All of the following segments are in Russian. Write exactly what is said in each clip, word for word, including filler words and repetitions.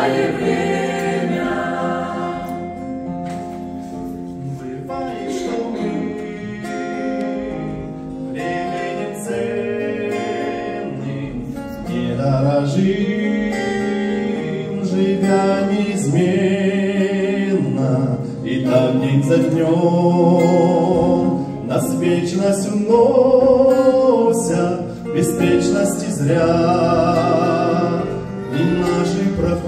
драгоценное время. Бывает, что мы временем ценным не дорожим, живя неизменно, и так день за днем нас вечность уносят, беспечности зря дни наши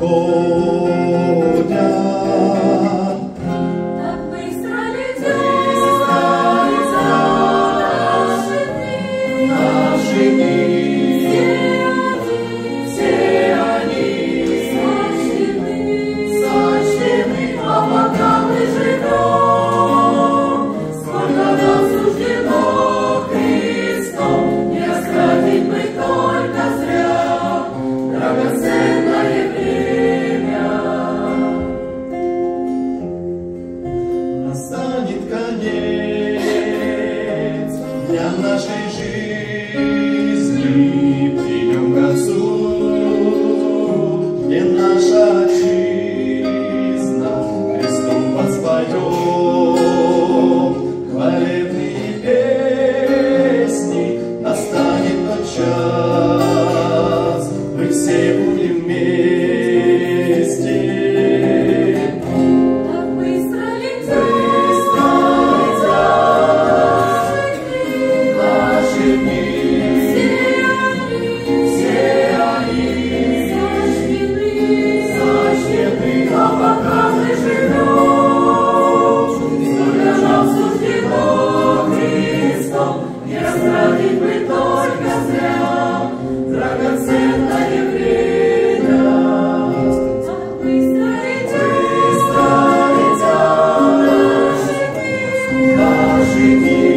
проходят. Так быстро летят наши дни, Наши дни, все они сочтены, сочтены, а пока мы живем, сколько нам суждено Христом, не растратить мы только зря драгоценное время. настанет конец дня нашей жизни, придем к концу, где наша отчизна Христом воспоет хвалебные песни. Настанет тот час, мы все будем вместе. Так быстро летят наши дни, все они сочтены, сочтены, а пока мы живем, сколько нам суждено Христом, не растратить мы только зря драгоценное время. Так быстро летят наши дни, Наши дни,